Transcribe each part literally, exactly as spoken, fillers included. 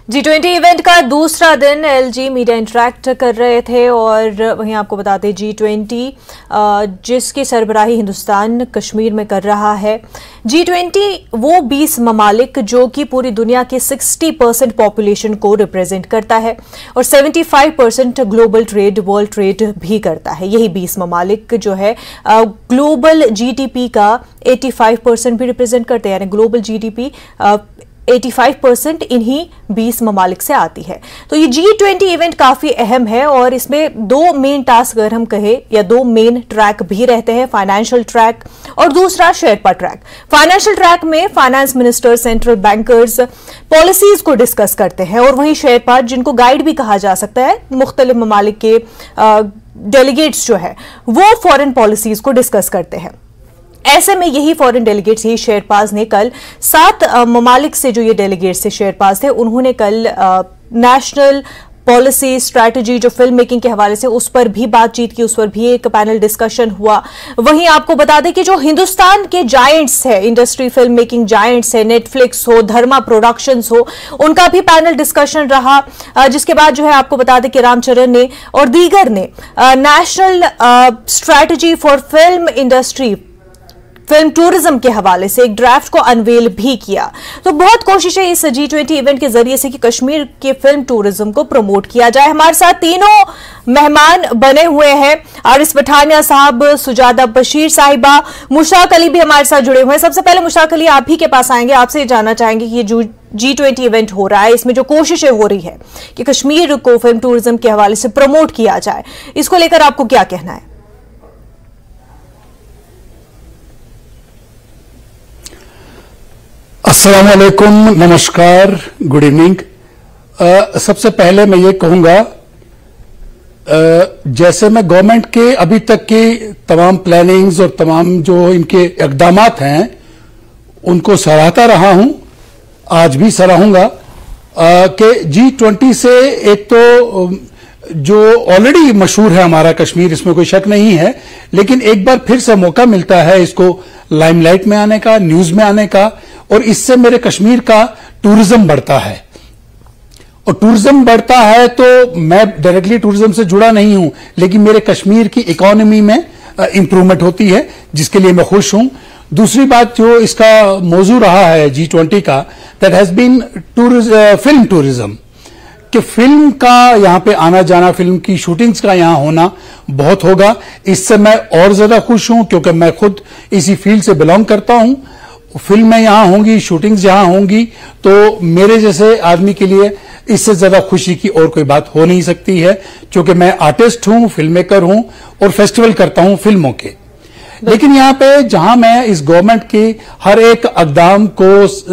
G twenty event का दूसरा दिन एलजी मीडिया इंटरैक्ट कर रहे थे और वहीं आपको बता दें जी ट्वेंटी जिसकी सरबराही हिंदुस्तान कश्मीर में कर रहा है। जी ट्वेंटी वो बीस ममालिक जो कि पूरी दुनिया के साठ परसेंट पॉपुलेशन को रिप्रेजेंट करता है और पचहत्तर percent global trade world trade भी करता है। यही बीस ममालिक जो है ग्लोबल जीडीपी का पचासी परसेंट भी रिप्रेजेंट करते हैं, यानी ग्लोबल जीडीपी पचासी परसेंट इन्हीं बीस ममालिक से आती है। तो ये जी ट्वेंटी इवेंट काफी अहम है और इसमें दो मेन टास्क अगर हम कहें या दो मेन ट्रैक भी रहते हैं, फाइनेंशियल ट्रैक और दूसरा शेरपा ट्रैक। फाइनेंशियल ट्रैक में finance minister, central bankers policies को डिस्कस करते हैं और वहीं शेरपा, जिनको गाइड भी कहा जा सकता है, मुख्तलिफ ममालिक के डेलीगेट्स जो है वो फॉरेन पॉलिसीज को डिस्कस करते हैं। ऐसे में यही फॉरेन डेलीगेट्स, यही शेरपाज ने कल सात ममालिक से जो ये डेलीगेट्स थे, शेरपाज थे, उन्होंने कल नेशनल पॉलिसी स्ट्रैटेजी जो फिल्म मेकिंग के हवाले से उस पर भी बातचीत की, उस पर भी एक पैनल डिस्कशन हुआ। वहीं आपको बता दें कि जो हिंदुस्तान के जायंट्स है, इंडस्ट्री फिल्म मेकिंग जायंट्स है, नेटफ्लिक्स हो, धर्मा प्रोडक्शंस हो, उनका भी पैनल डिस्कशन रहा। जिसके बाद जो है आपको बता दें कि रामचरण ने और दीगर ने national strategy for film industry, film tourism के हवाले से एक ड्राफ्ट को अनवेल भी किया। तो बहुत कोशिश है इस जी ट्वेंटी इवेंट के जरिए से कि कश्मीर के फिल्म टूरिज्म को प्रमोट किया जाए। हमारे साथ तीनों मेहमान बने हुए हैं, आरिस पठानिया साहब, सुजादा बशीर साहिबा, मुश्ताक अली भी हमारे साथ जुड़े हुए हैं। सबसे पहले मुश्ताक अली, आप ही के पास आएंगे, आपसे जानना चाहेंगे कि ये जो जी ट्वेंटी इवेंट हो रहा है, इसमें जो कोशिशें हो रही है कि कश्मीर को फिल्म टूरिज्म के हवाले से प्रमोट किया जाए, इसको लेकर आपको क्या कहना है? अस्सलाम वालेकुम, नमस्कार, गुड इवनिंग। सबसे पहले मैं ये कहूंगा, जैसे मैं गवर्नमेंट के अभी तक की तमाम प्लानिंग्स और तमाम जो इनके इक़दामात हैं उनको सराहता रहा हूं, आज भी सराहूंगा कि जी ट्वेंटी से एक तो जो ऑलरेडी मशहूर है हमारा कश्मीर, इसमें कोई शक नहीं है, लेकिन एक बार फिर से मौका मिलता है इसको लाइमलाइट में आने का, न्यूज में आने का, और इससे मेरे कश्मीर का टूरिज्म बढ़ता है। और टूरिज्म बढ़ता है तो मैं डायरेक्टली टूरिज्म से जुड़ा नहीं हूं, लेकिन मेरे कश्मीर की इकोनॉमी में इंप्रूवमेंट होती है, जिसके लिए मैं खुश हूं। दूसरी बात जो इसका मौजू रहा है जी ट्वेंटी का, that has been film tourism, कि फिल्म का यहां पे आना जाना, फिल्म की शूटिंग्स का यहां होना बहुत होगा। इससे मैं और ज्यादा खुश हूं क्योंकि मैं खुद इसी फील्ड से बिलोंग करता हूं। फिल्में यहां होंगी, शूटिंग्स यहां होंगी, तो मेरे जैसे आदमी के लिए इससे ज्यादा खुशी की और कोई बात हो नहीं सकती है, क्योंकि मैं आर्टिस्ट हूं, फिल्म मेकर हूं और फेस्टिवल करता हूं फिल्मों के। लेकिन यहां पे जहां मैं इस गवर्नमेंट की हर एक इक़दाम को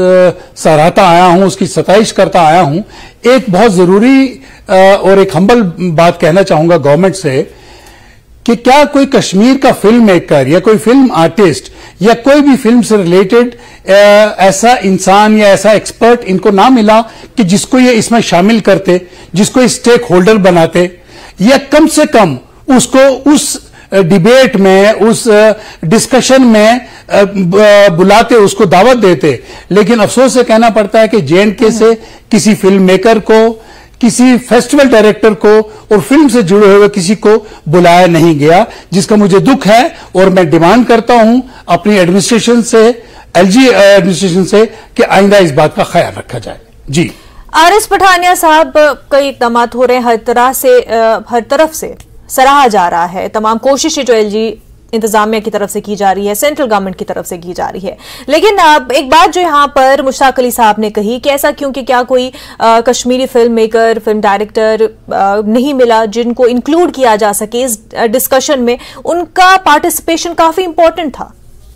सराहता आया हूं, उसकी सताइश करता आया हूं, एक बहुत जरूरी और एक हम्बल बात कहना चाहूंगा गवर्नमेंट से कि क्या कोई कश्मीर का फिल्म मेकर या कोई फिल्म आर्टिस्ट या कोई भी फिल्म से रिलेटेड ऐसा इंसान या ऐसा एक्सपर्ट इनको ना मिला कि जिसको ये इसमें शामिल करते, जिसको स्टेक होल्डर बनाते, या कम से कम उसको उस डिबेट में, उस डिस्कशन में बुलाते, उसको दावत देते। लेकिन अफसोस से कहना पड़ता है कि जे एंड के से किसी फिल्म मेकर को, किसी फेस्टिवल डायरेक्टर को और फिल्म से जुड़े हुए किसी को बुलाया नहीं गया, जिसका मुझे दुख है। और मैं डिमांड करता हूं अपनी एडमिनिस्ट्रेशन से, एलजी एडमिनिस्ट्रेशन से, कि आइंदा इस बात का ख्याल रखा जाए। जी आरिस पठानिया साहब, कई इक़दाम हो रहे हैं, हर तरह से हर तरफ से सराहा जा रहा है तमाम कोशिशें जो एलजी इंतजामिया की तरफ से की जा रही है, सेंट्रल गवर्नमेंट की तरफ से की जा रही है। लेकिन अब एक बात जो यहाँ पर मुश्ताक अली साहब ने कही कि ऐसा क्यों कि क्या कोई आ, Kashmiri film maker, film director आ, नहीं मिला जिनको इंक्लूड किया जा सके इस डिस्कशन में? उनका पार्टिसिपेशन काफी इंपॉर्टेंट था।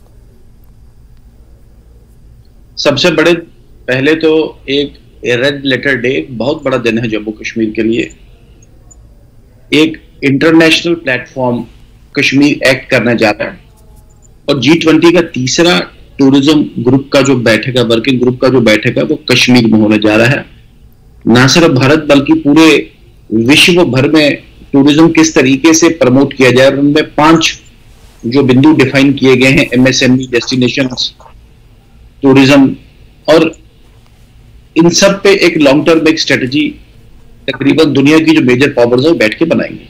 सबसे बड़े पहले तो एक रेड लेटर डे, बहुत बड़ा दिन है जम्मू कश्मीर के लिए। एक इंटरनेशनल प्लेटफॉर्म कश्मीर एक्ट करना चाहता है और जी ट्वेंटी का तीसरा टूरिज्म ग्रुप का जो बैठक है, वर्किंग ग्रुप का जो बैठक है, वो कश्मीर में होने जा रहा है। ना सिर्फ भारत बल्कि पूरे विश्व भर में टूरिज्म किस तरीके से प्रमोट किया जाए, उनमें पांच जो बिंदु डिफाइन किए गए हैं, एमएसएमई, डेस्टिनेशंस, टूरिज्म और इन सब पे एक लॉन्ग टर्म एक स्ट्रेटजी तकरीबन दुनिया की जो मेजर पावर्स है बैठ के बनाएंगे।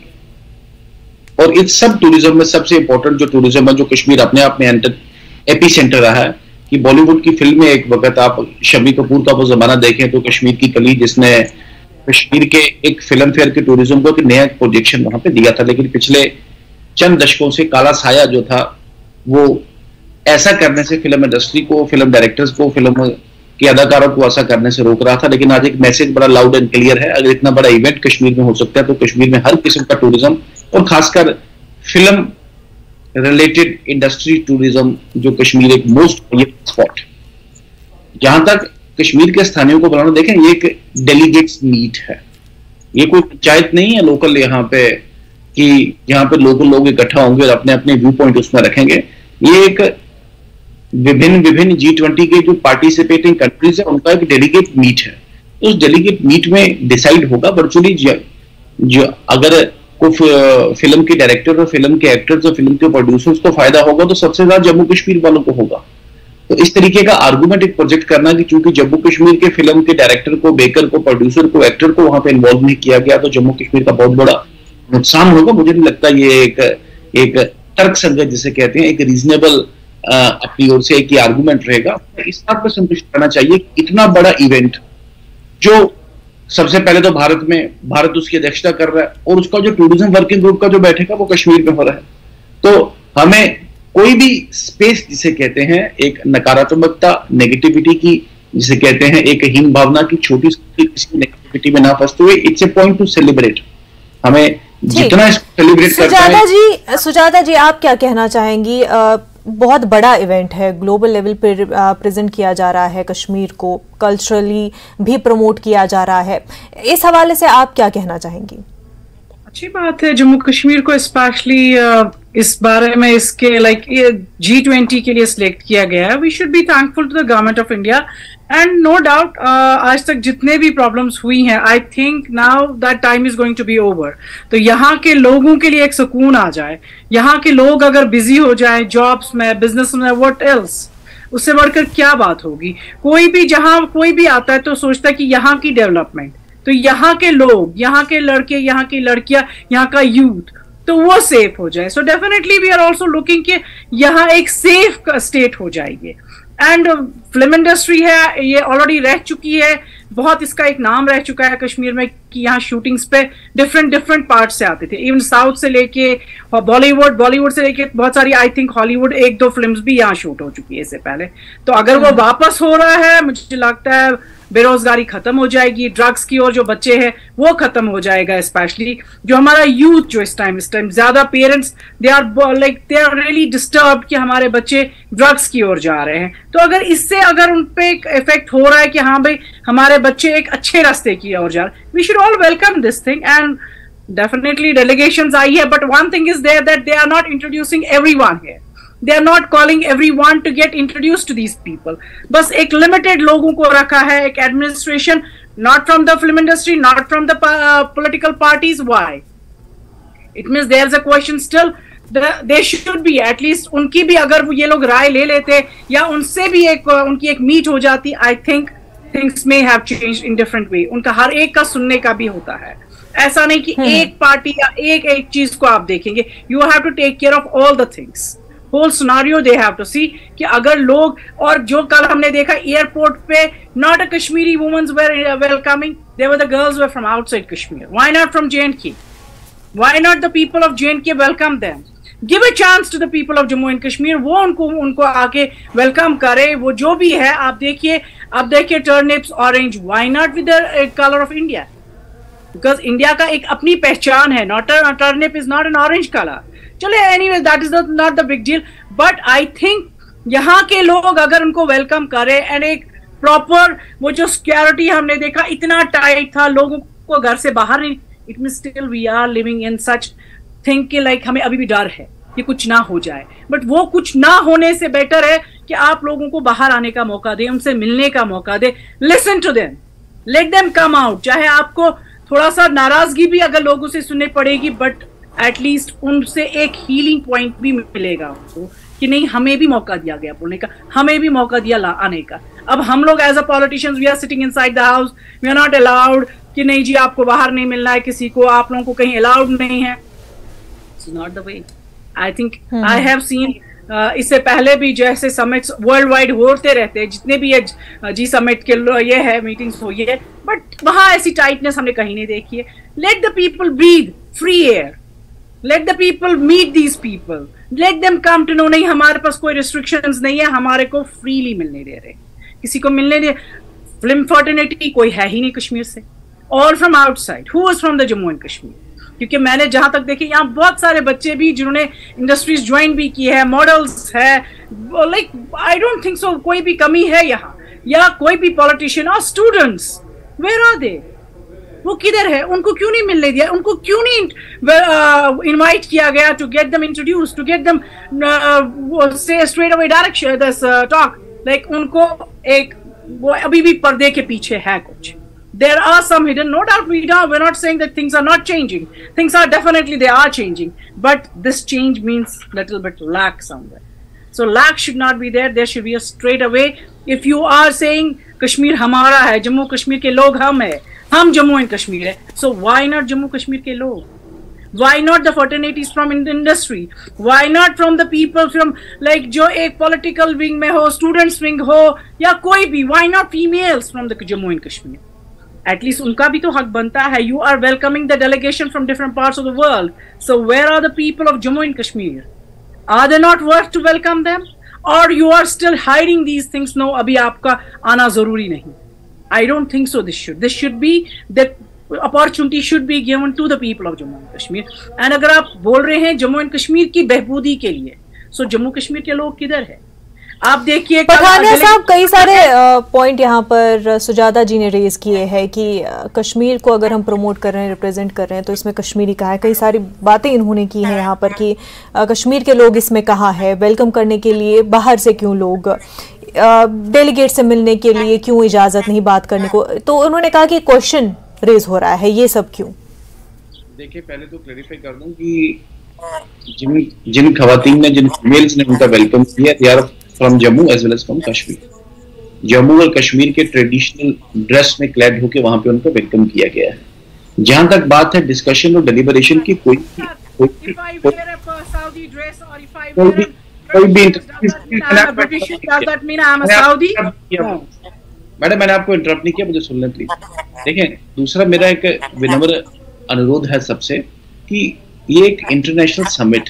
और इस सब टूरिज्म में सबसे इंपॉर्टेंट जो टूरिज्म है, जो कश्मीर अपने आप में एपी सेंटर रहा है, कि बॉलीवुड की फिल्में एक वक्त आप शम्मी कपूर का वो जमाना देखें तो कश्मीर की कली, जिसने कश्मीर के एक फिल्म फेयर के टूरिज्म को एक नया प्रोजेक्शन वहां पे दिया था, लेकिन पिछले चंद दशकों से काला साया जो था वो ऐसा करने से फिल्म इंडस्ट्री को, फिल्म डायरेक्टर्स को, फिल्म के अदाकारों को ऐसा करने से रोक रहा था। लेकिन आज एक मैसेज बड़ा लाउड एंड क्लियर है, अगर इतना बड़ा इवेंट कश्मीर में हो सकता है तो कश्मीर में हर किस्म का टूरिज्म और खासकर फिल्म रिलेटेड इंडस्ट्री टूरिज्म, जो कश्मीर एक मोस्ट स्पॉट। जहां तक कश्मीर के स्थानीयों को बुलाना, देखें ये एक डेलीगेट्स मीट है, ये कोई पंचायत नहीं है लोकल यहाँ पे कि यहाँ पे लोकल लोग इकट्ठा होंगे और अपने अपने व्यू पॉइंट उसमें रखेंगे। ये एक विभिन्न विभिन्न जी ट्वेंटी के जो पार्टिसिपेटिंग कंट्रीज है उनका एक डेलीगेट मीट है। तो उस डेलीगेट मीट में डिसाइड होगा वर्चुअली जो अगर को फिल्म के डायरेक्टर और फिल्म के एक्टर्स और फिल्म के प्रोड्यूसर्स को फायदा होगा तो सबसे ज्यादा जम्मू कश्मीर वालों को होगा। तो इस तरीके का आर्गुमेंट एक प्रोजेक्ट करना कि चूंकि जम्मू कश्मीर के फिल्म के डायरेक्टर को, बेकर को, प्रोड्यूसर को, एक्टर को वहां पे इन्वॉल्व नहीं किया गया तो जम्मू कश्मीर का बहुत बड़ा नुकसान होगा। मुझे नहीं लगता ये एक एक तर्क संगत जिसे कहते हैं, एक रीजनेबल अपनी ओर से एक आर्गुमेंट रहेगा। इस बात पर संतुष्ट करना चाहिए कि इतना बड़ा इवेंट जो सबसे पहले तो भारत में भारत उसकी अध्यक्षता कर रहा है और उसका जो टूरिज्म वर्किंग ग्रुप का जो बैठेगा वो कश्मीर में हो रहा है, तो हमें कोई भी स्पेस जिसे कहते हैं एक नकारात्मकता, नेगेटिविटी की जिसे कहते हैं एक हीन भावना की छोटी सी किसी नेगेटिविटी में ना फंसते हुए it's a point to celebrate. हमें जितना सेलिब्रेट करना है। सुजाता जी, सुजाता जी आप क्या कहना चाहेंगी? आ, बहुत बड़ा इवेंट है, ग्लोबल लेवल पर प्रेजेंट किया जा रहा है, कश्मीर को कल्चरली भी प्रमोट किया जा रहा है, इस हवाले से आप क्या कहना चाहेंगी? अच्छी बात है, जम्मू कश्मीर को स्पेशली इस बारे में इसके लाइक जी ट्वेंटी के लिए सिलेक्ट किया गया है। We should be thankful to the government of India and no doubt आज तक जितने भी प्रॉब्लम्स हुई हैं, I think now that time is going to be over. तो यहाँ के लोगों के लिए एक सुकून आ जाए, यहाँ के लोग अगर बिजी हो जाए जॉब्स में, बिजनेस में, व्हाट एल्स, उससे बढ़कर क्या बात होगी। कोई भी जहाँ कोई भी आता है तो सोचता है कि यहाँ की डेवलपमेंट, तो यहाँ के लोग, यहाँ के लड़के, यहाँ की लड़कियां, यहाँ का यूथ, तो वो सेफ हो जाए। So definitely we are also looking कि यहाँ एक सेफ स्टेट हो जाएगी। एंड फिल्म इंडस्ट्री है, ये ऑलरेडी रह चुकी है, बहुत इसका एक नाम रह चुका है कश्मीर में कि यहाँ शूटिंग्स पे डिफरेंट डिफरेंट पार्ट से आते थे, इवन साउथ से लेके बॉलीवुड, बॉलीवुड से लेके बहुत सारी, आई थिंक हॉलीवुड एक दो फिल्म्स भी यहाँ शूट हो चुकी है इससे पहले। तो अगर वो वापस हो रहा है, मुझे लगता है बेरोजगारी खत्म हो जाएगी, ड्रग्स की ओर जो बच्चे हैं वो खत्म हो जाएगा। स्पेशली जो हमारा यूथ जो इस टाइम इस टाइम ज्यादा parents they are like they are really disturbed कि हमारे बच्चे ड्रग्स की ओर जा रहे हैं। तो अगर इससे अगर उन पे एक इफेक्ट हो रहा है कि हाँ भाई हमारे बच्चे एक अच्छे रास्ते की ओर जा रहे हैं, we should all welcome this thing. And definitely delegations आई है, but one thing is there that they are not introducing everyone here, they are not calling everyone to get introduced to these people. बस एक limited लोगों को रखा है, एक administration, not from the film industry, not from the uh, political parties. Why? It means there's a question still. The, they should be at least उनकी भी अगर ये लोग राय ले लेते या उनसे भी एक उनकी एक मीट हो जाती, I think things may have changed in different way. उनका हर एक का सुनने का भी होता है, ऐसा नहीं कि एक पार्टी या एक एक चीज को आप देखेंगे। You have to take care of all the things. Whole scenario they have to see कि अगर लोग, और जो कल हमने देखा एयरपोर्ट पे, not a Kashmiri womens were welcoming, they were the girls were from outside Kashmir. Why not from J and K? Why not the people of J and K welcome them? Give a chance to the people of Jammu and Kashmir, वो उनको उनको आके welcome करे। वो जो भी है आप देखिए, आप देखिए turnips orange, why not with the colour of India? Because India का एक अपनी पहचान है। Not turnip is not an orange colour. चले anyways that is not the big deal, but I think यहाँ के लोग अगर उनको वेलकम करें एंड एक प्रॉपर वो जो सिक्योरिटी हमने देखा इतना टाइट था, लोगों को घर से बाहर नहीं, it mean still we are living in such think कि लाइक हमें अभी भी डर है कि कुछ ना हो जाए। बट वो कुछ ना होने से बेटर है कि आप लोगों को बाहर आने का मौका दें, उनसे मिलने का मौका दें, listen to them, let them come out. चाहे आपको थोड़ा सा नाराजगी भी अगर लोगों से सुननी पड़ेगी, बट एटलीस्ट उनसे एक हीलिंग पॉइंट भी मिलेगा उनको कि नहीं हमें भी मौका दिया गया बोलने का, हमें भी मौका दिया ला आने का। अब हम लोग as a politicians we are sitting inside the house, we are not allowed कि नहीं जी आपको बाहर नहीं मिलना है, किसी को आप लोगों को कहीं अलाउड नहीं है. It's not the way. I think I have seen इससे पहले भी जैसे समिट्स वर्ल्ड वाइड होते रहते हैं, जितने भी ये जी समिट के ये है मीटिंग्स हुई है, बट वहां ऐसी टाइटनेस हमने कहीं नहीं देखी है. Let the people breathe free air, let the people meet these people, let them come to know. नहीं हमारे पास कोई रिस्ट्रिक्शंस नहीं है, हमारे को फ्रीली मिलने दे रहे, किसी को मिलने दे. फिल्म फर्टिनिटी कोई है ही नहीं कश्मीर से, all from outside. Who was from the Jammu and Kashmir? क्योंकि मैंने जहां तक देखी यहाँ बहुत सारे बच्चे भी जिन्होंने इंडस्ट्रीज ज्वाइन भी की है, मॉडल्स है, like I don't think so कोई भी कमी है यहाँ, या कोई भी पॉलिटिशियन और स्टूडेंट्स वेयर आर दे? वो किधर है? उनको क्यों नहीं मिलने दिया? उनको क्यों नहीं इनवाइट uh, किया गया to get them introduce, to get them से straight away direction this talk? Like उनको एक वो अभी भी पर्दे के पीछे है कुछ. There are some hidden, no doubt we don't, we're not saying that things are not changing. Things are definitely, they are changing. But this change means little bit lack somewhere. So lack should not be there. There should be a straight away. If you are saying Kashmir हमारा है, जम्मू कश्मीर के लोग हम है, हम Jammu and Kashmir है, so why not Jammu Kashmir के लोग? Why not the fraternities from industry? Why not from the people from like जो एक political wing में हो, students wing हो, या कोई भी? Why not females from the Jammu and Kashmir? At least उनका भी तो हक बनता है. You are welcoming the delegation from different parts of the world. So where are the people of Jammu and Kashmir? Are they not worth to welcome them? Or you are still hiding these things? No, अभी आपका आना जरूरी नहीं. I don't think so. This should this should be the opportunity should be given to the people of Jammu and Kashmir. And अगर आप बोल रहे हैं जम्मू एंड कश्मीर की बहबूदी के लिए, so जम्मू कश्मीर के लोग किधर है? आप देखिए पठानिया साहब, कई सारे पॉइंट यहाँ पर सुजाता जी ने रेज किए हैं कि कश्मीर को अगर हम प्रमोट कर रहे हैं, रिप्रेजेंट कर रहे हैं, तो इसमें कश्मीरी कहाँ है. कई सारी बातें इन्होंने की हैं यहाँ पर कि कश्मीर के लोग इसमें कहाँ है, वेलकम करने के लिए बाहर से क्यों लोग, डेलीगेट से मिलने के लिए क्यों इजाजत नहीं बात करने को. तो उन्होंने कहा कि क्वेश्चन रेज हो रहा है, ये सब क्यों? देखिए पहले तो क्लैरिफाई कर दूं कि जिन जिन खवातीन ने, जिन फीमेल्स ने उनका वेलकम किया, they are from Jammu as well as from Kashmir. Jammu और कश्मीर के ट्रेडिशनल ड्रेस में क्लैड होकर वहां पे उनको वेलकम किया गया है. जहां तक बात है डिस्कशन और डिलीबरेशन की, कोई कोई मैडम मैंने आपको इंटरप्ट नहीं किया, मुझे सुनने प्लीज. देखें, दूसरा मेरा एक विनम्र अनुरोध है सबसे कि ये एक international summit,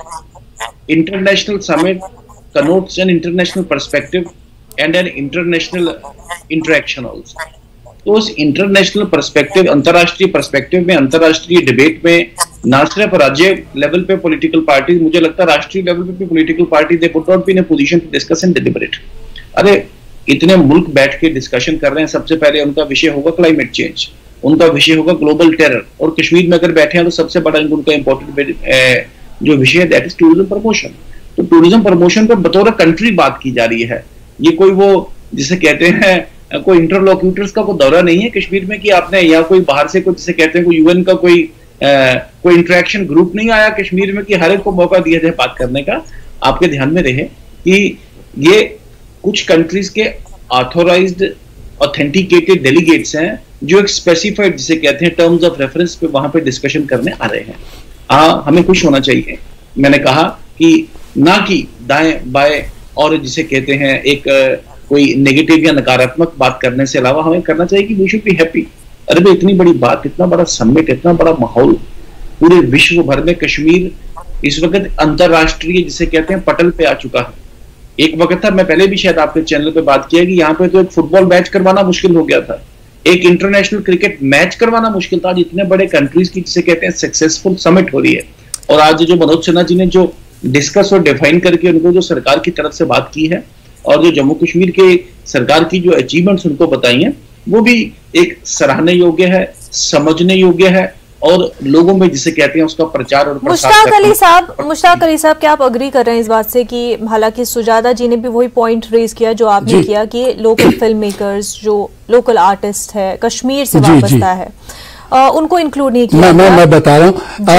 international summit connotes an international perspective and an international interaction also. तो उस इंटरनेशनल पर्सपेक्टिव, अंतरराष्ट्रीय पर्सपेक्टिव में, अंतरराष्ट्रीय डिबेट में ना सिर्फ राज्य लेवल पे पॉलिटिकल पार्टी, मुझे लगता है राष्ट्रीय लेवल पे भी political party they put out be in a position to discuss and deliberate. अरे इतने मुल्क बैठ के डिस्कशन कर रहे हैं, सबसे पहले उनका विषय होगा क्लाइमेट चेंज, उनका विषय होगा ग्लोबल टेरर, और कश्मीर में अगर बैठे हैं तो सबसे बड़ा उनका इंपॉर्टेंट जो विषय है दैट इज टूरिज्म प्रमोशन. तो टूरिज्म प्रमोशन पर बतौर कंट्री बात की जा रही है. ये कोई वो जिसे कहते हैं कोई इंटरलोक्यूटर्स का कोई दौरा नहीं है कश्मीर में कि आपने या कोई बाहर से कोई जिसे कहते हैं कोई यूएन का कोई आ, कोई इंटरेक्शन ग्रुप नहीं आया कश्मीर में कि हर एक को मौका दिया जाए बात करने का. आपके ध्यान में रहे कि ये कुछ कंट्रीज के ऑथोराइज्ड ऑथेंटिकेटेड डेलीगेट्स हैं जो एक स्पेसिफाइड जिसे कहते हैं टर्म्स ऑफ रेफरेंस पे वहां पे डिस्कशन करने आ रहे हैं. आ, हमें खुश होना चाहिए. मैंने कहा कि ना कि दाएं बाएं और जिसे कहते हैं एक कोई नेगेटिव या नकारात्मक बात करने से अलावा हमें करना चाहिए कि वी शुड बी हैप्पी. अरे भाई इतनी बड़ी बात, इतना बड़ा समिट, इतना बड़ा माहौल पूरे विश्व भर में, कश्मीर इस वक्त अंतरराष्ट्रीय जिसे कहते हैं पटल पे आ चुका है. एक वक्त था, मैं पहले भी शायद आपके चैनल पे बात किया कि यहाँ पे तो एक फुटबॉल मैच करवाना मुश्किल हो गया था, एक इंटरनेशनल क्रिकेट मैच करवाना मुश्किल था. आज इतने बड़े कंट्रीज की जिसे कहते हैं सक्सेसफुल समिट हो रही है. और आज जो मनोज सिन्हा जी ने जो डिस्कस और डिफाइन करके उनको जो सरकार की तरफ से बात की है और जो जम्मू कश्मीर के सरकार की जो अचीवमेंट्स उनको बताई हैं, वो भी एक सराहने योग्य है, समझने योग्य है, और लोगों में जिसे कहते हैं उसका प्रचार और मुश्ताक अली साहब, मुश्ताक अली साहब क्या आप अग्री कर रहे हैं इस बात से कि हालांकि सुजाता जी ने भी वही पॉइंट रेज किया जो आपने किया कि लोकल फिल्म मेकर्स, जो लोकल आर्टिस्ट है, कश्मीर से वाबस्ता है, आ, उनको इंक्लूड नहीं किया? मैं मैं बता रहा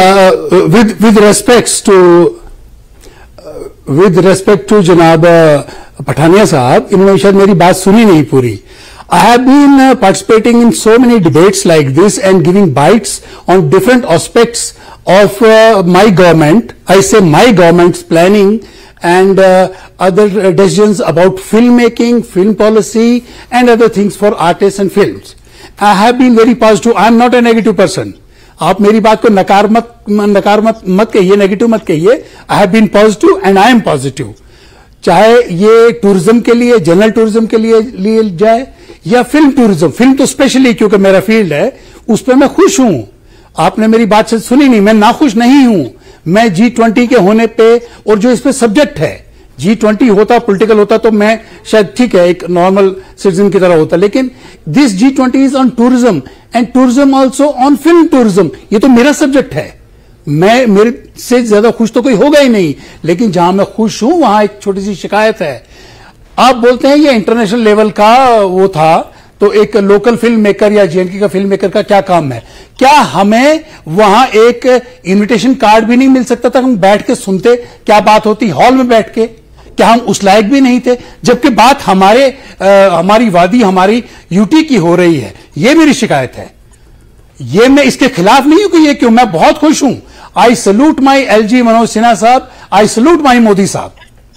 हूँ with with respects to with respect to जनाब पठानिया साहब, इन्होंने शायद मेरी बात सुनी नहीं पूरी. I have been uh, participating in so many debates like this and giving bites on different aspects of uh, my government. I say my government's planning and uh, other uh, decisions about filmmaking, film policy and other things for artists and films. I have been very positive. I am not a negative person. आप मेरी बात को नकार मत नकार मत मत कहिए, नेगेटिव मत कहिए. I have been positive and I am positive. चाहे ये टूरिज्म के लिए, जनरल टूरिज्म के लिए लिए जाए या फिल्म टूरिज्म, फिल्म तो स्पेशली क्योंकि मेरा फील्ड है, उस पर मैं खुश हूं. आपने मेरी बात से सुनी नहीं, मैं नाखुश नहीं हूं. मैं जी ट्वेंटी के होने पे और जो इस पे सब्जेक्ट है, जी ट्वेंटी होता पॉलिटिकल होता तो मैं शायद ठीक है एक नॉर्मल सिटीजन की तरह होता, लेकिन this G twenty is on tourism and tourism also on film tourism. ये तो मेरा सब्जेक्ट है. मैं मेरे से ज्यादा खुश तो कोई होगा ही नहीं, लेकिन जहां मैं खुश हूं वहां एक छोटी सी शिकायत है. आप बोलते हैं ये इंटरनेशनल लेवल का वो था, तो एक लोकल फिल्म मेकर या जेएनके का फिल्म मेकर का क्या काम है? क्या हमें वहां एक इनविटेशन कार्ड भी नहीं मिल सकता था? हम बैठ के सुनते, क्या बात होती हॉल में बैठ के? क्या हम उस लायक भी नहीं थे? जबकि बात हमारे आ, हमारी वादी, हमारी यूटी की हो रही है. ये मेरी शिकायत है. ये मैं इसके खिलाफ नहीं हूं कि ये क्यों, मैं बहुत खुश हूं. I salute my LG Manoj Sinha साहब, आई सल्यूट माई मोदी साहब.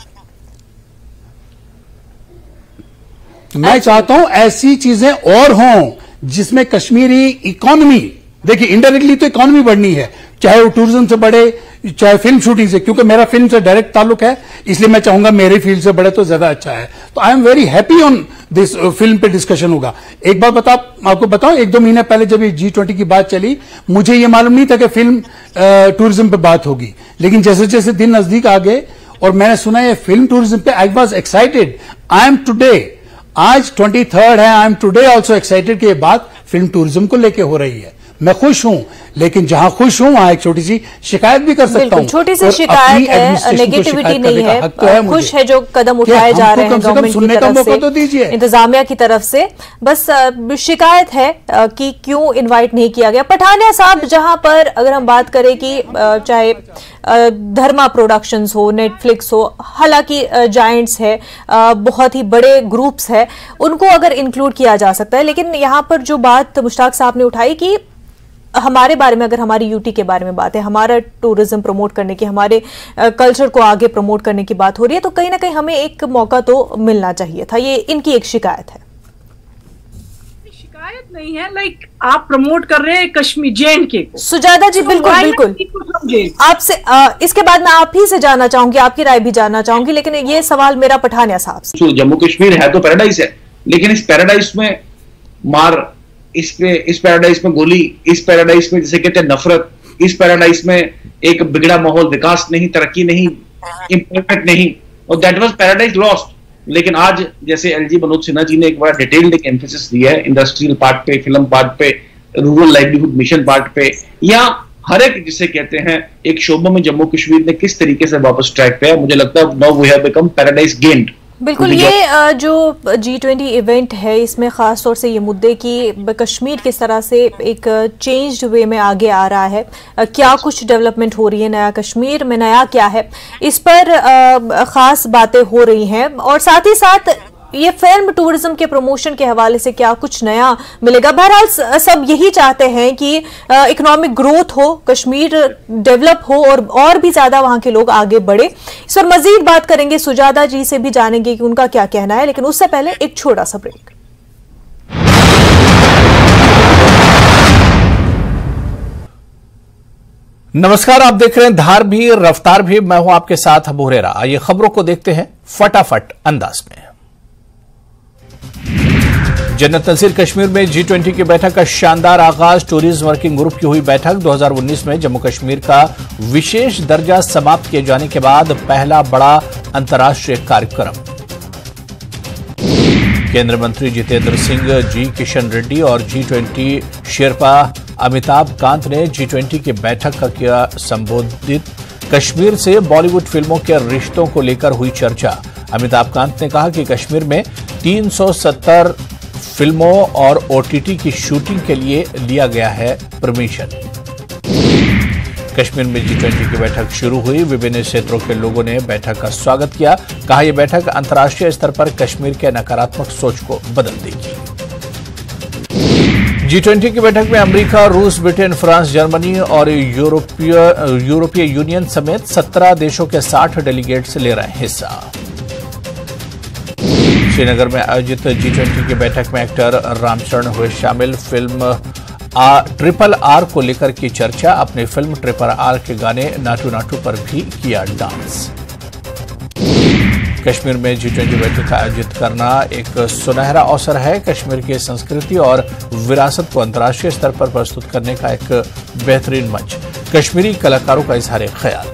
मैं चाहता हूं ऐसी चीजें और हों जिसमें कश्मीरी इकोनॉमी, देखिए इंडायरेक्टली तो इकोनॉमी बढ़नी है, चाहे वो टूरिज्म से बढ़े, चाहे फिल्म शूटिंग से, क्योंकि मेरा फिल्म से डायरेक्ट ताल्लुक है, इसलिए मैं चाहूंगा मेरे फील्ड से बढ़े तो ज्यादा अच्छा है. तो I am very happy on this film पे डिस्कशन होगा. एक बात बता आपको बताऊं, एक दो महीने पहले जब ये जी ट्वेंटी की बात चली, मुझे ये मालूम नहीं था कि फिल्म टूरिज्म पे बात होगी, लेकिन जैसे जैसे दिन नजदीक आ गए और मैंने सुना ये फिल्म टूरिज्म पे, I was excited. I am today, आज ट्वेंटी थर्ड है, I am today also excited कि ये बात फिल्म टूरिज्म को लेके हो रही है. मैं खुश हूं, लेकिन जहां खुश हूं वहां एक छोटी सी शिकायत भी कर सकता हूं. छोटी सी शिकायत है, नेगेटिविटी नहीं है, तो है खुश है जो कदम उठाए जा रहे हैं गवर्नमेंट की तरफ से, तो दीजिए इंतजामिया की तरफ से. बस शिकायत है कि क्यों इनवाइट नहीं किया गया. पठानिया साहब, जहां पर अगर हम बात करें कि चाहे धर्मा प्रोडक्शंस हो, नेटफ्लिक्स हो, हालांकि जायंट्स है, बहुत ही बड़े ग्रुप्स है, उनको अगर इंक्लूड किया जा सकता है, लेकिन यहां पर जो बात मुश्ताक साहब ने उठाई कि हमारे बारे में, अगर हमारी यूटी के बारे में बात है, हमारा टूरिज्म प्रमोट करने की, हमारे कल्चर को आगे प्रमोट करने की बात हो रही है, तो कहीं ना कहीं हमें एक मौका तो मिलना चाहिए था. ये इनकी एक शिकायत है. शिकायत नहीं है, लाइक आप प्रमोट कर रहे हैं कश्मीर जेएंडके को. सुजाता जी, बिल्कुल बिल्कुल आपसे इसके बाद मैं आप ही से जानना चाहूंगी, आपकी राय भी जानना चाहूंगी, लेकिन ये सवाल मेरा पठानिया साहब से. जम्मू कश्मीर है तो पैराडाइज है, लेकिन इस पैराडाइज में मार, इस पे इस पैराडाइज में गोली, इस पैराडाइज में जिसे कहते हैं नफरत, इस पैराडाइज में एक बिगड़ा माहौल, विकास नहीं, तरक्की नहीं, इम्प्रूवमेंट नहीं, और दैट वाज पैराडाइज लॉस्ट. लेकिन आज जैसे एलजी मनोज सिन्हा जी ने एक बड़ा डिटेल्ड एक एम्फेसिस दिया है इंडस्ट्रियल पार्ट पे, फिल्म पार्ट पे, रूरल लाइवलीहुड मिशन पार्ट पे, या हर एक जिसे कहते हैं एक शोबों में जम्मू कश्मीर ने किस तरीके से वापस ट्रैक पे है, मुझे लगता है now we have become paradise gained. बिल्कुल. ये जो जी ट्वेंटी इवेंट है, इसमें खास तौर से ये मुद्दे कि कश्मीर किस तरह से एक चेंज्ड वे में आगे आ रहा है, क्या कुछ डेवलपमेंट हो रही है, नया कश्मीर में नया क्या है, इस पर खास बातें हो रही हैं. और साथ ही साथ ये फिल्म टूरिज्म के प्रमोशन के हवाले से क्या कुछ नया मिलेगा. बहरहाल सब यही चाहते हैं कि इकोनॉमिक ग्रोथ हो, कश्मीर डेवलप हो और और भी ज्यादा वहां के लोग आगे बढ़े. इस पर मजीद बात करेंगे, सुजाता जी से भी जानेंगे कि उनका क्या कहना है, लेकिन उससे पहले एक छोटा सा ब्रेक. नमस्कार, आप देख रहे हैं धार भी रफ्तार भी, मैं हूं आपके साथ अबू हुरैरा. आइए खबरों को देखते हैं फटाफट अंदाज में. जन्नत नसीर कश्मीर में जी ट्वेंटी की बैठक का शानदार आगाज. टूरिज्म वर्किंग ग्रुप की हुई बैठक. दो हज़ार उन्नीस में जम्मू कश्मीर का विशेष दर्जा समाप्त किए जाने के बाद पहला बड़ा अंतर्राष्ट्रीय कार्यक्रम. केंद्रीय मंत्री जितेंद्र सिंह, जी किशन रेड्डी और G twenty sherpa Amitabh Kant ने जी ट्वेंटी की बैठक का किया संबोधित. कश्मीर से बॉलीवुड फिल्मों के रिश्तों को लेकर हुई चर्चा. अमिताभ कांत ने कहा कि कश्मीर में तीन सौ सत्तर फिल्मों और ओटीटी की शूटिंग के लिए लिया गया है परमिशन. कश्मीर में जी ट्वेंटी की बैठक शुरू हुई। विभिन्न क्षेत्रों के लोगों ने बैठक का स्वागत किया। कहा यह बैठक अंतर्राष्ट्रीय स्तर पर कश्मीर के नकारात्मक सोच को बदल देगी। जी ट्वेंटी की बैठक में अमेरिका, रूस, ब्रिटेन, फ्रांस, जर्मनी और यूरोपीय यूरोपीय यूनियन समेत सत्रह देशों के साठ डेलीगेट्स ले रहे हैं हिस्सा। श्रीनगर में आयोजित जी ट्वेंटी की बैठक में एक्टर रामचरण हुए शामिल। फिल्म आ, ट्रिपल आर को लेकर की चर्चा। अपनी फिल्म ट्रिपल आर के गाने नाटू नाटू पर भी किया डांस। कश्मीर में जी ट्वेंटी बैठक आयोजित करना एक सुनहरा अवसर है। कश्मीर की संस्कृति और विरासत को अंतर्राष्ट्रीय स्तर पर प्रस्तुत करने का एक बेहतरीन मंच। कश्मीरी कलाकारों का इजहार ख्याल।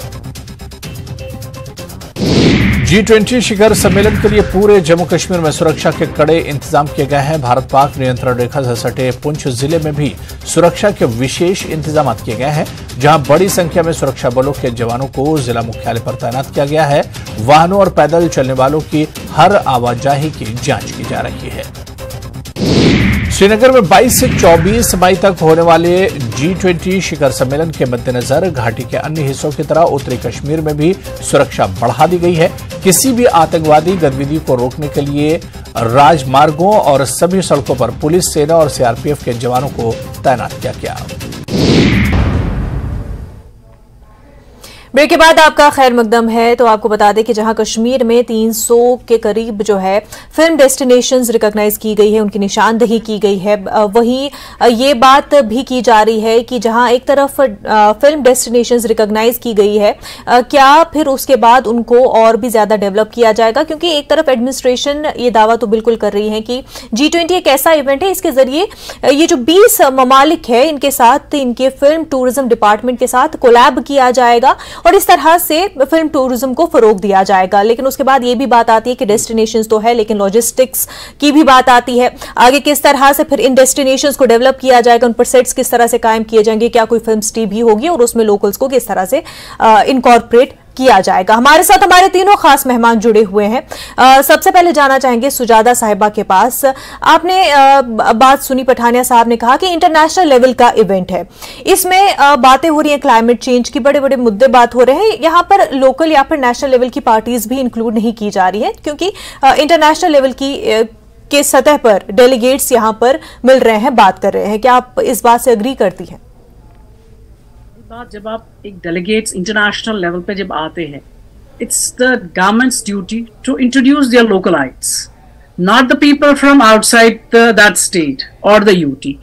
जी ट्वेंटी शिखर सम्मेलन के लिए पूरे जम्मू कश्मीर में सुरक्षा के कड़े इंतजाम किए गए हैं। भारत पाक नियंत्रण रेखा से सटे पुंछ जिले में भी सुरक्षा के विशेष इंतजाम किए गए हैं, जहां बड़ी संख्या में सुरक्षा बलों के जवानों को जिला मुख्यालय पर तैनात किया गया है। वाहनों और पैदल चलने वालों की हर आवाजाही की जांच की जा रही है। श्रीनगर में बाईस से चौबीस मई तक होने वाले जी ट्वेंटी शिखर सम्मेलन के मद्देनजर घाटी के अन्य हिस्सों की तरह उत्तरी कश्मीर में भी सुरक्षा बढ़ा दी गई है। किसी भी आतंकवादी गतिविधि को रोकने के लिए राजमार्गों और सभी सड़कों पर पुलिस, सेना और सीआरपीएफ के जवानों को तैनात किया गया। ब्रेक के बाद आपका खैर मकदम है। तो आपको बता दें कि जहां कश्मीर में तीन सौ के करीब जो है फिल्म डेस्टिनेशंस रिकॉग्नाइज की गई है, उनकी निशानदही की गई है, वहीं ये बात भी की जा रही है कि जहां एक तरफ फिल्म डेस्टिनेशंस रिकॉग्नाइज की गई है, क्या फिर उसके बाद उनको और भी ज्यादा डेवलप किया जाएगा? क्योंकि एक तरफ एडमिनिस्ट्रेशन ये दावा तो बिल्कुल कर रही है कि जी ट्वेंटी एक ऐसा इवेंट है, इसके जरिए ये जो बीस ममालिक है इनके साथ, इनके फिल्म टूरिज्म डिपार्टमेंट के साथ कोलैब किया जाएगा और इस तरह से फिल्म टूरिज्म को फरोग दिया जाएगा। लेकिन उसके बाद ये भी बात आती है कि डेस्टिनेशंस तो है, लेकिन लॉजिस्टिक्स की भी बात आती है। आगे किस तरह से फिर इन डेस्टिनेशंस को डेवलप किया जाएगा, उन पर सेट्स किस तरह से कायम किए जाएंगे, क्या कोई फिल्म सिटी भी होगी और उसमें लोकल्स को किस तरह से इनकॉर्पोरेट किया जाएगा। हमारे साथ हमारे तीनों खास मेहमान जुड़े हुए हैं। आ, सबसे पहले जाना चाहेंगे सुजादा साहिबा के पास। आपने आ, बात सुनी, पठानिया साहब ने कहा कि इंटरनेशनल लेवल का इवेंट है, इसमें आ, बातें हो रही हैं क्लाइमेट चेंज की, बड़े बड़े मुद्दे बात हो रहे हैं। यहाँ पर लोकल या फिर नेशनल लेवल की पार्टीज भी इंक्लूड नहीं की जा रही है, क्योंकि इंटरनेशनल लेवल की आ, के सतह पर डेलीगेट्स यहाँ पर मिल रहे हैं, बात कर रहे हैं। क्या आप इस बात से अग्री करती हैं? बात जब आप एक डेलीगेट्स इंटरनेशनल लेवल पे जब आते हैं, it's the government's duty to introduce their localites, not the people from outside that state और the UT.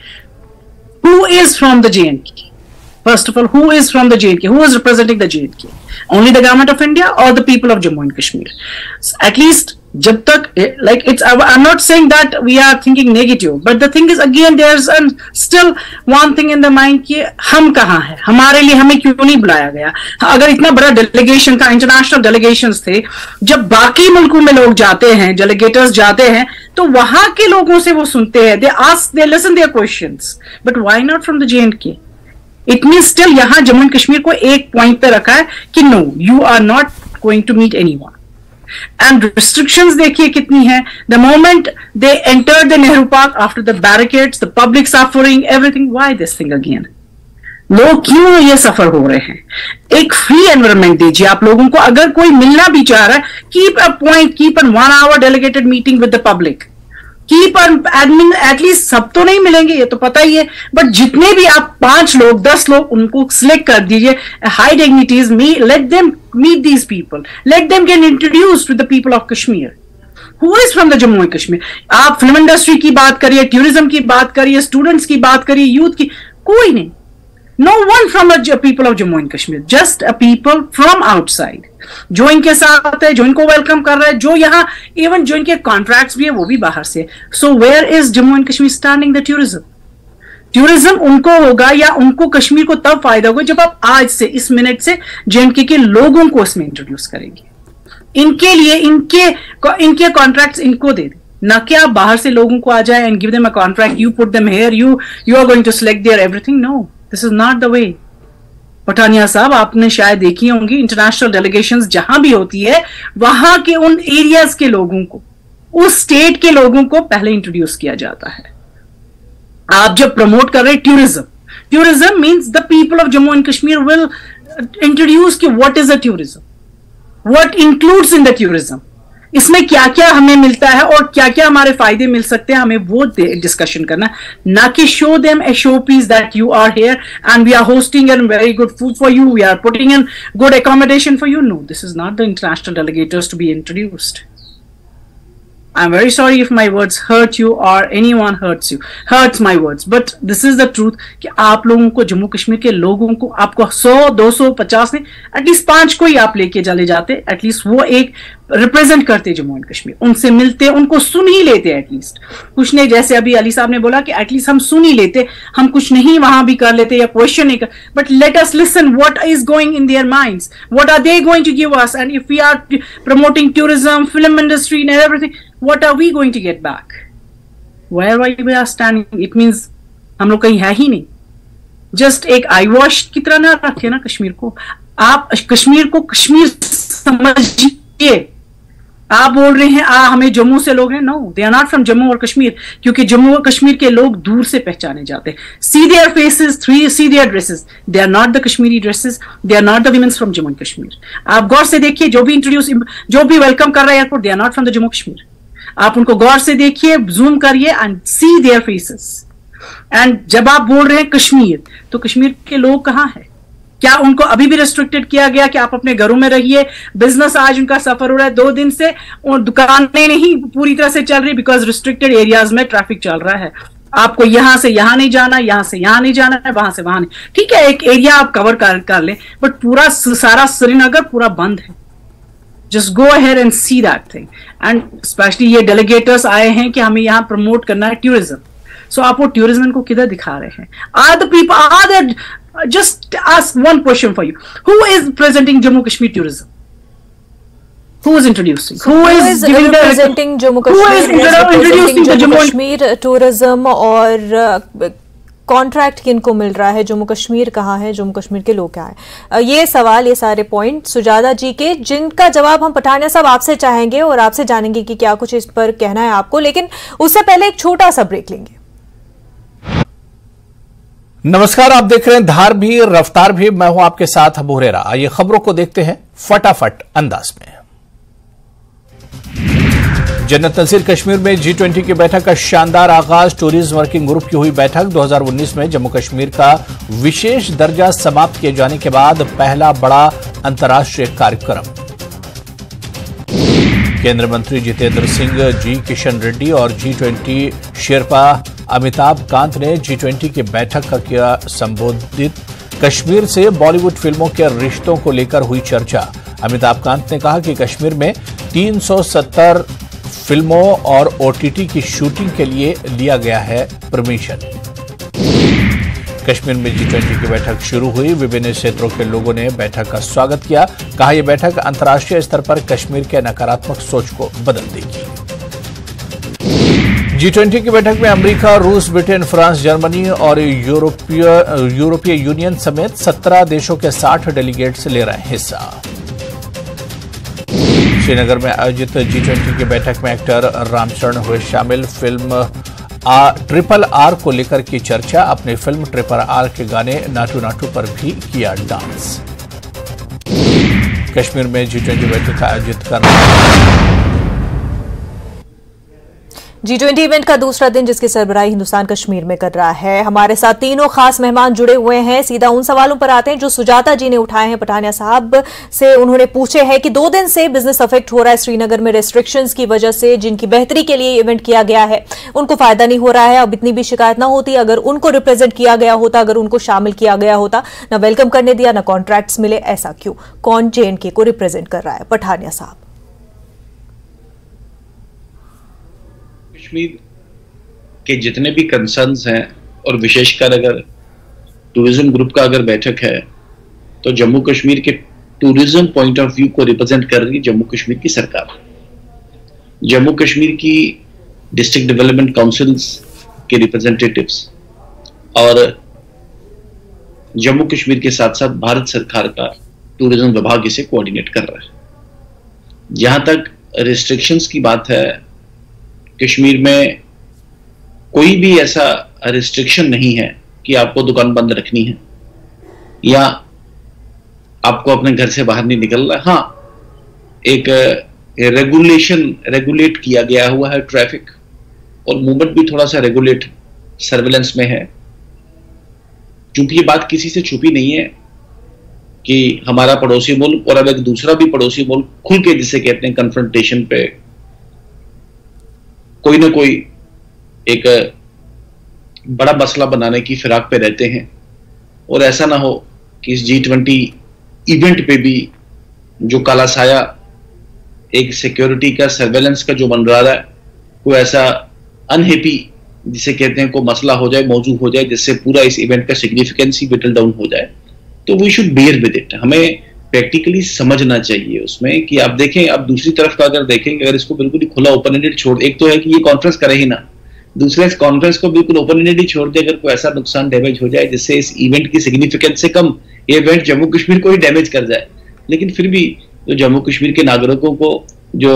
Who is from the J and K? First of all, who is from the J and K? Who is representing the J and K? Only the government of India or the people of Jammu and Kashmir? So at least, jab tak, like it's, I'm not saying that we are thinking negative, but the thing is again, there's an, still one thing in the mind कि हम कहाँ हैं, हमारे लिए हमें क्यों नहीं बुलाया गया? अगर इतना बड़ा डेलीगेशन का, इंटरनेशनल डेलीगेशंस थे, जब बाकी मुल्कों में लोग जाते हैं, डेलीगेटर्स जाते हैं, तो वहां के लोगों से वो सुनते हैं, they ask, they listen their questions, but why not from the J and K? It mean still यहां जम्मू एंड कश्मीर को एक पॉइंट पे रखा है कि no, you are not going to meet anyone. And restrictions देखिए कितनी है। The moment they enter the Nehru park, after the barricades, the public suffering, everything, why this thing again? लोग क्यों ये सफर हो रहे हैं? एक फ्री एनवायरनमेंट दीजिए आप लोगों को। अगर कोई मिलना भी चाह रहा है, keep a point, keep an one hour delegated meeting with the public, keep admin, at least सब तो नहीं मिलेंगे, ये तो पता ही है, बट जितने भी आप पांच लोग, दस लोग, उनको सिलेक्ट कर दीजिए, high dignities, me let them meet these people, let them get introduced to the people of Kashmir who is from the Jammu and Kashmir. आप फिल्म इंडस्ट्री की बात करिए, टूरिज्म की बात करिए, स्टूडेंट्स की बात करिए, यूथ की, कोई नहीं। No one from the people of Jammu and Kashmir, just a people from outside, जो इनके साथ है, जो इनको वेलकम कर रहा है, जो यहाँ इवन जो इनके कॉन्ट्रैक्ट्स भी है वो भी बाहर से। So where is Jammu and Kashmir standing the tourism? Tourism उनको होगा या उनको कश्मीर को तब फायदा होगा जब आप आज से, इस मिनट से जे एंड के के लोगों को इसमें इंट्रोड्यूस करेंगे। इनके लिए इनके इनके कॉन्ट्रैक्ट्स इनको दे दें, ना कि आप बाहर से लोगों को आ जाए and give them a contract, you put them here, you you are going to select their everything. No, this is not the way. Pathania साहब, आपने शायद देखी होंगी इंटरनेशनल डेलीगेशंस जहां भी होती है, वहां के उन एरियाज के लोगों को, उस स्टेट के लोगों को पहले इंट्रोड्यूस किया जाता है। आप जब प्रमोट कर रहे हैं tourism, Tourism means the people of Jammu and Kashmir will introduce कि what is a tourism, what includes in the tourism, इसमें क्या क्या हमें मिलता है और क्या क्या हमारे फायदे मिल सकते हैं, हमें वो डिस्कशन करना, ना कि show them a show piece that you are here and we are hosting and very good food for you, we are putting in good accommodation for you. No, this is not the international delegators to be introduced. I'm very sorry if my words hurt you or anyone hurts you, hurts my words, but this is the truth कि आप लोगों को, जम्मू कश्मीर के लोगों को, आपको सौ, दो सौ, पचास नहीं, एटलीस्ट पांच को ही आप लेके चले जाते, एटलीस्ट वो एक रिप्रेजेंट करते जम्मू एंड कश्मीर, उनसे मिलते, उनको सुन ही लेते एटलीस्ट. कुछ नहीं, जैसे अभी अली साहब ने बोला कि एटलीस्ट हम सुन ही लेते, हम कुछ नहीं वहां भी कर लेते या क्वेश्चन नहीं कर, but let us listen what is going in their minds, what are they going to give us, and if we are promoting tourism, film industry and everything, what are we going to get back? Where we are standing, it means हम लोग कहीं है ही नहीं. Just एक आई wash की तरह ना रखे ना कश्मीर को. आप कश्मीर को कश्मीर समझिए. आप बोल रहे हैं आ हमें जम्मू से लोग हैं, no, they are not from Jammu और कश्मीर, क्योंकि जम्मू और कश्मीर के लोग दूर से पहचाने जाते हैं. See their faces, three see their dresses, they are not the Kashmiri dresses, they are not the womens from Jammu and Kashmir. आप गौर से देखिए, जो भी इंट्रोड्यूस, जो भी वेलकम कर रहा है airport, they are not from the Jammu Kashmir. आप उनको गौर से देखिए, जूम करिए and see their faces. And जब आप बोल रहे हैं कश्मीर, तो कश्मीर के लोग कहां हैं? क्या उनको अभी भी रिस्ट्रिक्टेड किया गया कि आप अपने घरों में रहिए? बिजनेस आज उनका सफर हो रहा है दो दिन से, और दुकानें नहीं पूरी तरह से चल रही बिकॉज रिस्ट्रिक्टेड एरियाज में ट्रैफिक चल रहा है. आपको यहां से यहां नहीं जाना, यहां से यहां नहीं जाना है, वहां से वहां नहीं. ठीक है, एक एरिया आप कवर कर, कर लें, बट पूरा सारा श्रीनगर पूरा बंद है. Just go ahead and see that thing. And especially ये delegators आए हैं कि हमें यहाँ प्रमोट करना है tourism. So आप वो tourism को किधर दिखा रहे हैं? Are the people, are there, just ask one question for you. Who is presenting Jammu Kashmir tourism? Who is introducing? Who, who is, is giving representing the, Jammu Kashmir? Who is introducing the Jammu Jammu Kashmir tourism और contract किनको मिल रहा है? जम्मू कश्मीर कहाँ है? जम्मू कश्मीर के लोग क्या हैं? ये सवाल, ये सारे पॉइंट सुजाता जी के, जिनका जवाब हम पठानिया साहब आपसे चाहेंगे और आपसे जानेंगे कि क्या कुछ इस पर कहना है आपको, लेकिन उससे पहले एक छोटा सा ब्रेक लेंगे. नमस्कार, आप देख रहे हैं धार भी रफ्तार भी, मैं हूं आपके साथ अबू हुरैरा. आइए खबरों को देखते हैं फटाफट अंदाज में. जन्नत नसीर कश्मीर में जी ट्वेंटी की बैठक का शानदार आगाज. टूरिज्म वर्किंग ग्रुप की हुई बैठक. दो हज़ार उन्नीस में जम्मू कश्मीर का विशेष दर्जा समाप्त किए जाने के बाद पहला बड़ा अंतर्राष्ट्रीय कार्यक्रम. केंद्रीय मंत्री जितेंद्र सिंह, जी किशन रेड्डी और G twenty sherpa Amitabh Kant ने जी ट्वेंटी की बैठक का किया संबोधित. कश्मीर से बॉलीवुड फिल्मों के रिश्तों को लेकर हुई चर्चा. अमिताभ कांत ने कहा कि कश्मीर में तीन सौ सत्तर फिल्मों और ओटीटी की शूटिंग के लिए लिया गया है परमिशन. कश्मीर में जी ट्वेंटी की बैठक शुरू हुई. विभिन्न क्षेत्रों के लोगों ने बैठक का स्वागत किया. कहा यह बैठक अंतर्राष्ट्रीय स्तर पर कश्मीर के नकारात्मक सोच को बदल देगी. जी ट्वेंटी की बैठक में अमेरिका, रूस, ब्रिटेन, फ्रांस, जर्मनी और यूरोपीय यूरोपीय यूनियन समेत सत्रह देशों के साठ डेलीगेट्स ले रहे हैं हिस्सा. श्रीनगर में आयोजित जी ट्वेंटी की बैठक में एक्टर रामचरण हुए शामिल. फिल्म आ, ट्रिपल आर को लेकर की चर्चा. अपनी फिल्म ट्रिपल आर के गाने नाटू नाटू पर भी किया डांस. कश्मीर में जी ट्वेंटी बैठक आयोजित कर रहा है. जी ट्वेंटी इवेंट का दूसरा दिन, जिसकी सरबराही हिंदुस्तान कश्मीर में कर रहा है. हमारे साथ तीनों खास मेहमान जुड़े हुए हैं. सीधा उन सवालों पर आते हैं जो सुजाता जी ने उठाए हैं पठानिया साहब से. उन्होंने पूछे हैं कि दो दिन से बिजनेस अफेक्ट हो रहा है श्रीनगर में रेस्ट्रिक्शंस की वजह से, जिनकी बेहतरी के लिए इवेंट किया गया है, उनको फायदा नहीं हो रहा है. अब इतनी भी शिकायत ना होती अगर उनको रिप्रेजेंट किया गया होता, अगर उनको शामिल किया गया होता. न वेलकम करने दिया, न कॉन्ट्रैक्ट्स मिले. ऐसा क्यों? कौन जे एंड के को रिप्रेजेंट कर रहा है? पठानिया साहब. कश्मीर के जितने भी कंसर्न्स हैं, और विशेषकर अगर टूरिज्म ग्रुप का अगर बैठक है, तो जम्मू कश्मीर के टूरिज्म पॉइंट ऑफ व्यू को रिप्रेजेंट कर रही है जम्मू कश्मीर की सरकार. जम्मू कश्मीर की डिस्ट्रिक्ट डेवलपमेंट काउंसिल्स के रिप्रेजेंटेटिव्स और जम्मू कश्मीर के साथ साथ भारत सरकार का टूरिज्म विभाग इसे कोऑर्डिनेट कर रहा है. जहां तक रिस्ट्रिक्शंस की बात है, कश्मीर में कोई भी ऐसा रिस्ट्रिक्शन नहीं है कि आपको दुकान बंद रखनी है या आपको अपने घर से बाहर नहीं निकलना। हाँ, एक रेगुलेशन रेगुलेट किया गया हुआ है ट्रैफिक, और मूवमेंट भी थोड़ा सा रेगुलेट सर्वेलेंस में है। क्योंकि ये बात किसी से छुपी नहीं है कि हमारा पड़ोसी मुल्क और अब एक दूसरा भी पड़ोसी मुल्क खुल के, जिसे कहते हैं कन्फ्रंटेशन पे, कोई ना कोई एक बड़ा मसला बनाने की फिराक पे रहते हैं। और ऐसा ना हो कि इस जी ट्वेंटी इवेंट पे भी जो काला साया एक सिक्योरिटी का, सर्वेलेंस का जो बन रहा है, कोई ऐसा अनहैप्पी, जिसे कहते हैं, को मसला हो जाए, मौजू हो जाए, जिससे पूरा इस इवेंट का सिग्निफिकेंस ही विटल डाउन हो जाए। तो we should bear with it. हमें प्रैक्टिकली समझना चाहिए उसमें कि आप देखें, आप दूसरी तरफ का अगर देखेंगे, अगर इसको बिल्कुल ही खुला ओपन एंडेड छोड़, एक तो है कि ये कॉन्फ्रेंस करे ही ना, दूसरा इस कॉन्फ्रेंस को बिल्कुल ओपन एंडेड ही छोड़ दे, अगर कोई ऐसा नुकसान डैमेज हो जाए जिससे इस इवेंट की सिग्निफिकेंस से कम ये इवेंट जम्मू कश्मीर को ही डैमेज कर जाए, लेकिन फिर भी जो जम्मू कश्मीर के नागरिकों को जो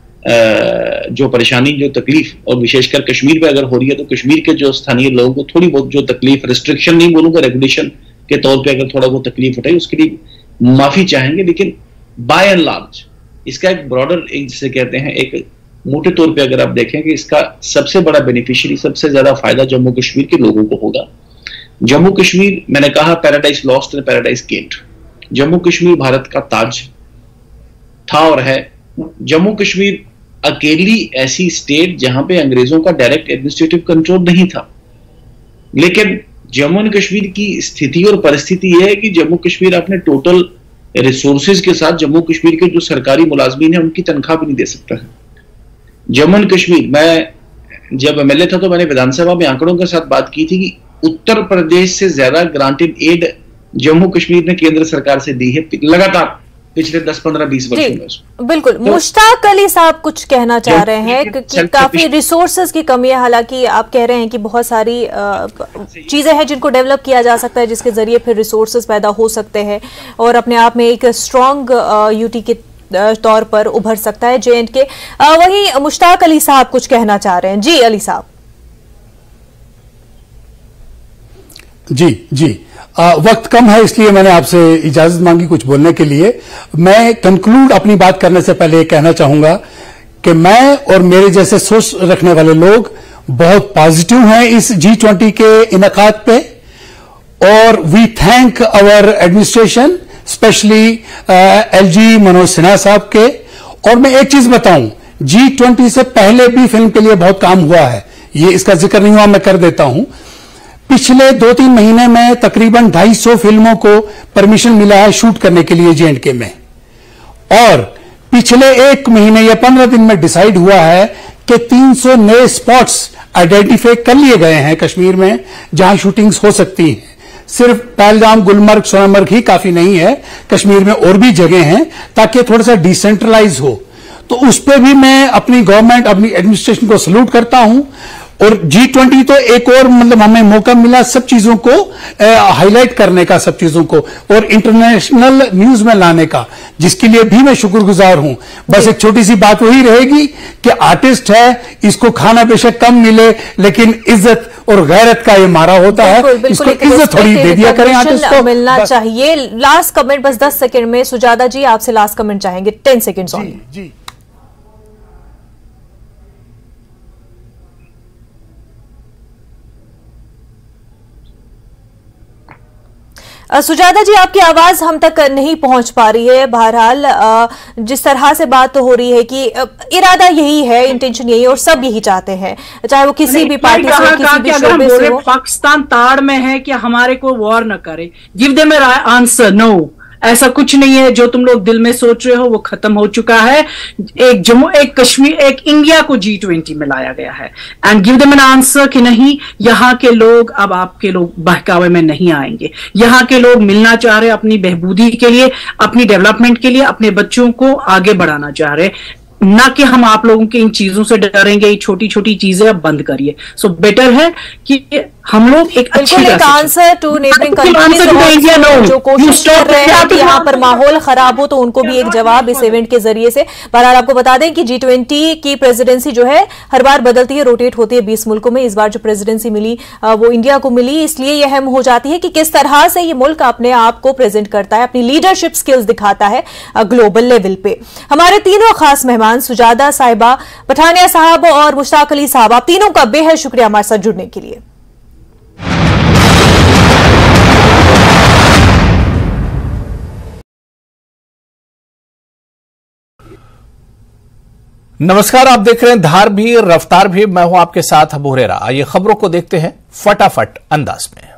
जो परेशानी, जो तकलीफ, और विशेषकर कश्मीर में अगर हो रही है, तो कश्मीर के जो स्थानीय लोगों को थोड़ी बहुत जो तकलीफ, रिस्ट्रिक्शन नहीं बोलूंगा, रेगुलेशन के तौर पे अगर थोड़ा बहुत तकलीफ उठाई, उसके लिए माफी चाहेंगे। लेकिन बाय एंड लार्ज इसका एक ब्रॉडर, एक जिसे कहते हैं, एक मोटे तौर पे अगर आप देखेंगे, इसका सबसे बड़ा बेनिफिशियरी, सबसे ज्यादा फायदा जम्मू कश्मीर के लोगों को होगा। जम्मू कश्मीर, मैंने कहा, paradise lost and paradise gained. Jammu Kashmir Bharat का ताज था और है। जम्मू कश्मीर अकेली ऐसी स्टेट जहां पे अंग्रेजों का डायरेक्ट एडमिनिस्ट्रेटिव कंट्रोल नहीं था, लेकिन जम्मू एंड कश्मीर की स्थिति और परिस्थिति यह है कि जम्मू कश्मीर अपने टोटल रिसोर्सेज के साथ जम्मू कश्मीर के जो सरकारी मुलाजमीन है उनकी तनख्वाह भी नहीं दे सकता है। जम्मू एंड कश्मीर, मैं जब एमएलए था तो मैंने विधानसभा में आंकड़ों के साथ बात की थी कि उत्तर प्रदेश से ज्यादा ग्रांटेड एड जम्मू कश्मीर ने केंद्र सरकार से दी है लगातार पिछले दस पंद्रह बीस वर्षों में। बिल्कुल। तो मुश्ताक अली साहब कुछ कहना चाह रहे हैं कि काफी रिसोर्सेज की कमी है, हालांकि आप कह रहे हैं कि बहुत सारी चीजें हैं जिनको डेवलप किया जा सकता है, जिसके जरिए फिर रिसोर्सेज पैदा हो सकते हैं और अपने आप में एक स्ट्रॉन्ग यूटी के तौर पर उभर सकता है जे एंड के। वहीं मुश्ताक अली साहब कुछ कहना चाह रहे हैं। जी अली साहब। जी जी आ, वक्त कम है, इसलिए मैंने आपसे इजाजत मांगी कुछ बोलने के लिए। मैं कंक्लूड अपनी बात करने से पहले कहना चाहूंगा कि मैं और मेरे जैसे सोच रखने वाले लोग बहुत पॉजिटिव हैं इस जी ट्वेंटी के इनकाद पे, और we thank our administration, specially LG Manoj Sinha साहब के। और मैं एक चीज बताऊं, जी ट्वेंटी से पहले भी फिल्म के लिए बहुत काम हुआ है, ये इसका जिक्र नहीं हुआ, मैं कर देता हूं। पिछले दो तीन महीने में तकरीबन ढाई सौ फिल्मों को परमिशन मिला है शूट करने के लिए जे एंड के में, और पिछले एक महीने या पंद्रह दिन में डिसाइड हुआ है कि तीन सौ नए स्पॉट्स आइडेंटिफाई कर लिए गए हैं कश्मीर में जहां शूटिंग्स हो सकती हैं। सिर्फ पहलगाम, गुलमर्ग, सोनमर्ग ही काफी नहीं है, कश्मीर में और भी जगह हैं, ताकि थोड़ा सा डिसेंट्रलाइज हो। तो उस पर भी मैं अपनी गवर्नमेंट, अपनी एडमिनिस्ट्रेशन को सल्यूट करता हूं। और जी ट्वेंटी तो एक और मतलब हमें मौका मिला सब चीजों को हाईलाइट करने का, सब चीजों को और इंटरनेशनल न्यूज में लाने का, जिसके लिए भी मैं शुक्रगुजार हूं। बस एक छोटी सी बात वही रहेगी कि आर्टिस्ट है, इसको खाना बेशक कम मिले, लेकिन इज्जत और गैरत का ये मारा होता है, इसको इज्जत थोड़ी दे दिया करें आर्टिस्ट को, मिलना चाहिए। लास्ट कमेंट बस दस सेकंड में, सुजाता जी आपसे लास्ट कमेंट चाहेंगे, टेन सेकेंड ऑनली। जी सुजाता जी, आपकी आवाज हम तक नहीं पहुंच पा रही है। बहरहाल जिस तरह से बात तो हो रही है कि इरादा यही है, इंटेंशन यही है और सब यही चाहते हैं, चाहे वो किसी भी पार्टी से हो, किसी भी शोबे से हो। पाकिस्तान ताड़ में है कि हमारे को वॉर न करे, give them an answer, no, ऐसा कुछ नहीं है। जो तुम लोग दिल में सोच रहे हो वो खत्म हो चुका है। एक जम्मू, एक कश्मीर, एक इंडिया को जी ट्वेंटी में लाया गया है, and give them an answer कि नहीं, यहाँ के लोग अब आपके लोग बहकावे में नहीं आएंगे। यहाँ के लोग मिलना चाह रहे, अपनी बेहबूदी के लिए, अपनी डेवलपमेंट के लिए, अपने बच्चों को आगे बढ़ाना चाह रहे, ना कि हम आप लोगों की इन चीजों से डरेंगे, ये छोटी छोटी चीजें अब बंद करिए। सो बेटर है कि हम लोग एक अच्छी बिल्कुल एक आंसर टू नेबरिंग कंट्रीज जो कोशिश कर रहे हैं कि यहाँ पर माहौल खराब हो तो उनको भी एक जवाब इस इवेंट के जरिए से। बहरहाल आपको बता दें कि जी ट्वेंटी की प्रेसिडेंसी जो है हर बार बदलती है, रोटेट होती है बीस मुल्कों में। इस बार जो प्रेसिडेंसी मिली वो इंडिया को मिली, इसलिए यह अहम हो जाती है कि किस तरह से ये मुल्क अपने आप को प्रेजेंट करता है, अपनी लीडरशिप स्किल्स दिखाता है ग्लोबल लेवल पे। हमारे तीनों खास मेहमान सुजादा साहिबा, पठानिया साहब और मुश्ताक अली साहब, आप तीनों का बेहद शुक्रिया हमारे साथ जुड़ने के लिए। नमस्कार, आप देख रहे हैं धार भी रफ्तार भी, मैं हूं आपके साथ अबू हुरैरा। आइए खबरों को देखते हैं फटाफट अंदाज में।